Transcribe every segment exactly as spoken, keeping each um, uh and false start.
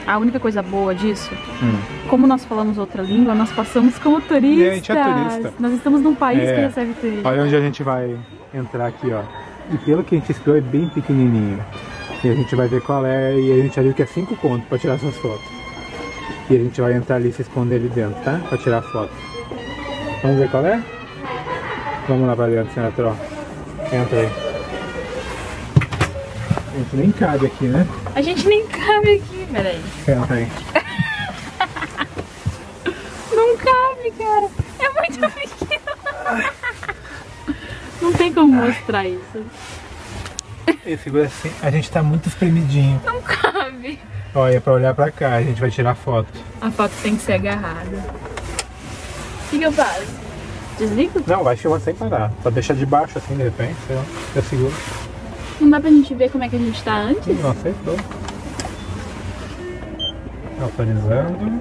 A única coisa boa disso, hum. como nós falamos outra língua, nós passamos como turistas. E a gente é turista. Nós estamos num país é. que recebe turistas. Olha onde a gente vai entrar aqui, ó. E pelo que a gente espiou é bem pequenininho. E a gente vai ver qual é, e a gente já viu que é cinco pontos pra tirar essas fotos. E a gente vai entrar ali e se esconder ali dentro, tá? Pra tirar foto. Vamos ver qual é? Vamos lá pra dentro, senhora. Entra aí. A gente nem cabe aqui, né? A gente nem cabe aqui, peraí. Entra aí. Não cabe, cara. É muito pequeno. Não tem como mostrar isso. E segura assim, a gente tá muito espremidinho. Não cabe. Olha, pra olhar pra cá, a gente vai tirar foto. A foto tem que ser agarrada. O que, que eu faço? Desligo? Não, vai filmar sem parar. Só deixar de baixo assim, de repente, sei lá. Eu seguro. Não dá pra gente ver como é que a gente tá antes? Não aceitou. Autorizando.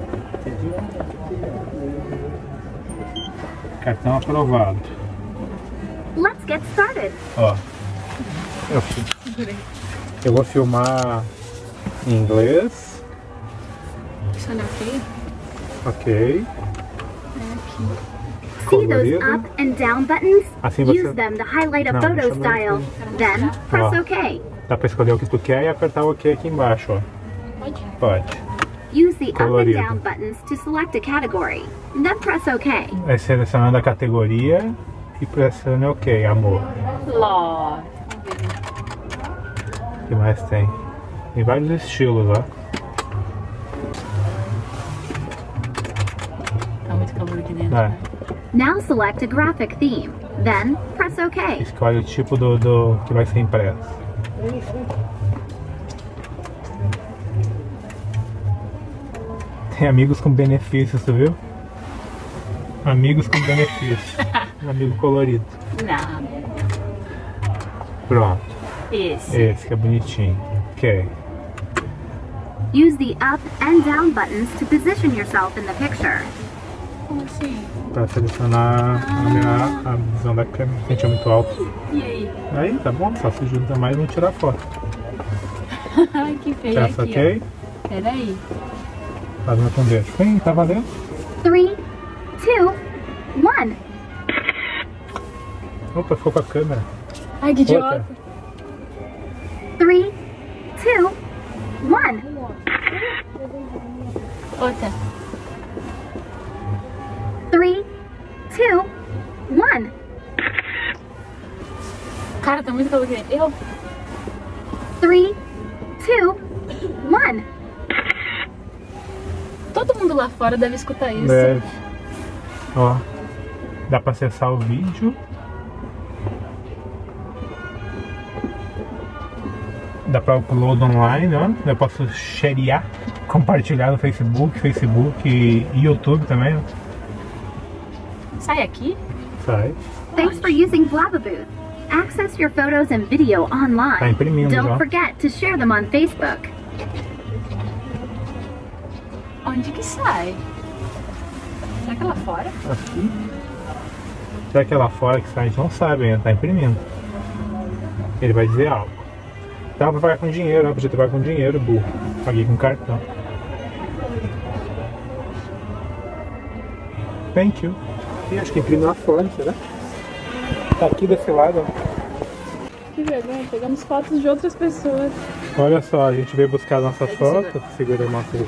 Cartão aprovado. Let's get started. Ó, eu, eu vou filmar em inglês. Isso olha ok? Ok. É aqui. See those up and down buttons? Assim você... Use them to highlight a Não, photo deixa eu ver style. aqui. Then press Ó. OK. Dá pra escolher o que tu quer e apertar o OK aqui embaixo, ó. Pode? Pode. Use the up and Colorido. down buttons to select a category. Then press OK. Vai selecionando a categoria e pressione OK, amor. Ló. O que mais tem? Tem vários estilos, ó. Tá muito calor aqui dentro. É. Now select a graphic theme. Then press OK. Escolhe o tipo do, do que vai ser impresso. Tem amigos com benefícios, tu viu? Amigos com benefícios. Um amigo colorido. Não. Pronto. Esse. Esse que é bonitinho. Ok. Use the up and down buttons to position yourself in the picture. Como assim? Pra selecionar a, minha, a visão da câmera, que a gente é muito alto. E aí? Aí, tá bom, só se junta mais e não tirar foto. Ai, que feio Peça aqui, ok? ó. Peraí. Fazendo com o dedo. Sim, tá valendo? Three, two, one. Opa, ficou com a câmera. Ai, que idiota. Outra. Three, two, one. Outra. Three, two, one. Cara, tá muito calor aqui dentro. Eu. Three, two, one. Todo mundo lá fora deve escutar isso. Deve. Ó, dá pra acessar o vídeo. Dá pra upload online, ó. Eu posso sharear, compartilhar no Facebook, Facebook e YouTube também, ó. Sai aqui? Sai. Thanks for using Blababooth. Access your photos and video online. Tá imprimindo Don't já. forget to share them on Facebook. Onde que sai? Será que é lá fora? Aqui. Será que é lá fora que sai? A gente não sabe ainda, tá imprimindo. Ele vai dizer algo. Dá pra pagar com dinheiro, ó. Podia ter pago com dinheiro, burro. Paguei com cartão. Thank you. Ih, acho que imprime lá fora, será? Tá aqui desse lado, ó. Que vergonha, pegamos fotos de outras pessoas. Olha só, a gente veio buscar nossas fotos. Segura a nossa.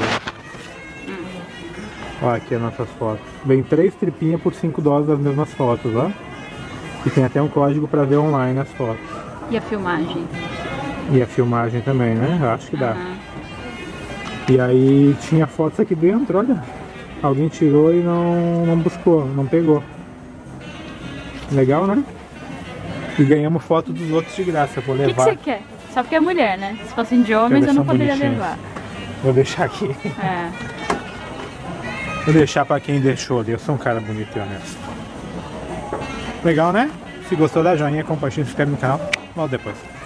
Ó, aqui as nossas fotos. Vem três tripinhas por cinco dólares das mesmas fotos, ó. E tem até um código pra ver online as fotos. E a filmagem? E a filmagem também, né? Eu acho que dá. Uhum. E aí tinha fotos aqui dentro, olha. Alguém tirou e não, não buscou, não pegou. Legal, né? E ganhamos foto dos outros de graça. Vou O que, levar. que você quer? Só porque é mulher, né? Se fossem de homens eu não poderia levar. Vou deixar aqui. É. Vou deixar pra quem deixou ali. Eu sou um cara bonito e honesto. Legal, né? Se gostou, dá joinha, compartilha, se inscreve no canal. Volto depois.